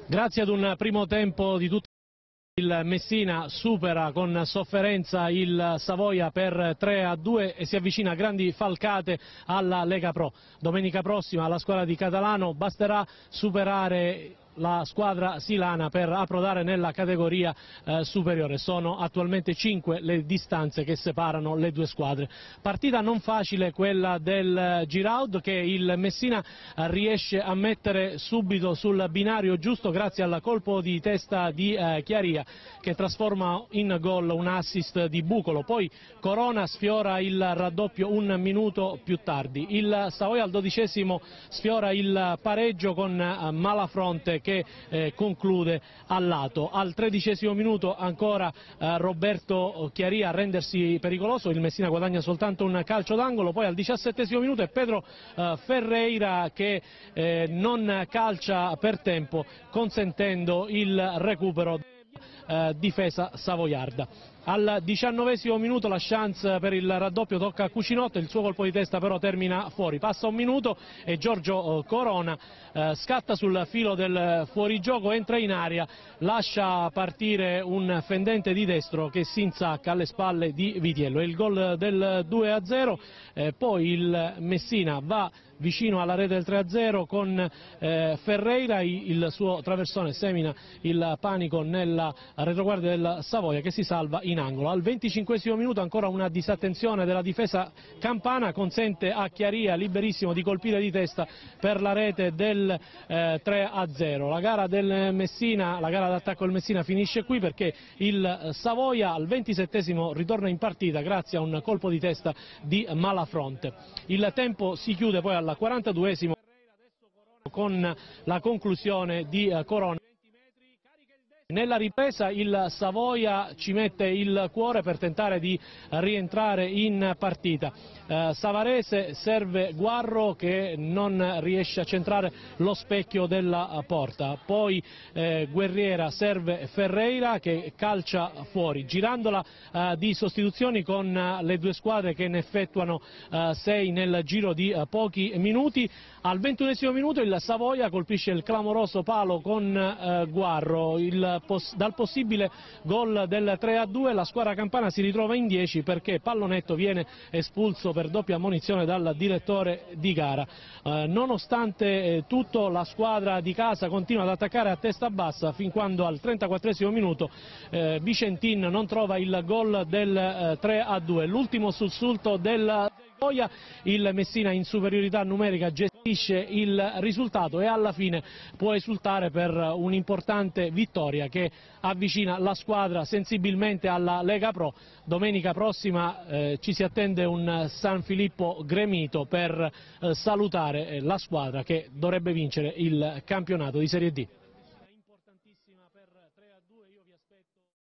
Grazie ad un primo tempo di tutto il Messina supera con sofferenza il Savoia per 3-2 e si avvicina a grandi falcate alla Lega Pro. Domenica prossima alla squadra di Catalano basterà superare la squadra silana per approdare nella categoria superiore. Sono attualmente 5 le distanze che separano le due squadre. Partita non facile quella del Giraud, che il Messina riesce a mettere subito sul binario giusto grazie al colpo di testa di Chiaria, che trasforma in gol un assist di Bucolo. Poi Corona sfiora il raddoppio un minuto più tardi. Il Savoia al 12° sfiora il pareggio con Malafronte che conclude al lato. Al 13° minuto ancora Roberto Chiaria a rendersi pericoloso, il Messina guadagna soltanto un calcio d'angolo. Poi al 17° minuto è Pedro Ferreira che non calcia per tempo, consentendo il recupero difesa savoiarda. Al 19° minuto la chance per il raddoppio tocca a Cucinotto, il suo colpo di testa però termina fuori. Passa un minuto e Giorgio Corona scatta sul filo del fuorigioco, entra in aria, lascia partire un fendente di destro che si insacca alle spalle di Vitiello. È il gol del 2-0, poi il Messina va vicino alla rete del 3-0 con Ferreira, il suo traversone semina il panico nella retroguardia del Savoia che si salva in angolo. Al 25° minuto ancora una disattenzione della difesa campana consente a Chiaria, liberissimo, di colpire di testa per la rete del 3-0. La gara del Messina, la gara d'attacco del Messina finisce qui perché il Savoia al 27° ritorna in partita grazie a un colpo di testa di Malafronte. Il tempo si chiude poi al 42° con la conclusione di Corona. Nella ripresa il Savoia ci mette il cuore per tentare di rientrare in partita. Savarese serve Guarro che non riesce a centrare lo specchio della porta, poi Guerriera serve Ferreira che calcia fuori, girandola di sostituzioni con le due squadre che ne effettuano 6 nel giro di pochi minuti. Al 21° minuto il Savoia colpisce il clamoroso palo con Guarro. Dal possibile gol del 3-2 la squadra campana si ritrova in 10 perché Pallonetto viene espulso per doppia ammonizione dal direttore di gara. Nonostante tutto la squadra di casa continua ad attaccare a testa bassa fin quando al 34° minuto Vicentin non trova il gol del 3-2. L'ultimo sussulto del Savoia, il Messina in superiorità numerica gestisce il risultato e alla fine può esultare per un'importante vittoria che avvicina la squadra sensibilmente alla Lega Pro. Domenica prossima ci si attende un San Filippo gremito per salutare la squadra che dovrebbe vincere il campionato di Serie D.